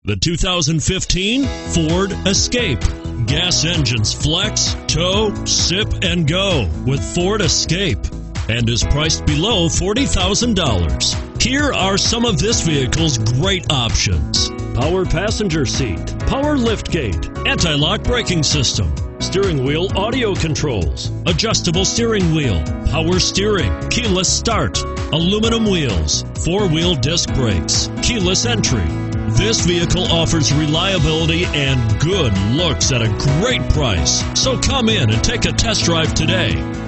The 2015 Ford Escape. Gas engines flex, tow, sip, and go with Ford Escape, and is priced below $40,000. Here are some of this vehicle's great options: power passenger seat, power liftgate, anti-lock braking system, steering wheel audio controls, adjustable steering wheel, power steering, keyless start, aluminum wheels, four-wheel disc brakes, keyless entry. This vehicle offers reliability and good looks at a great price. So come in and take a test drive today.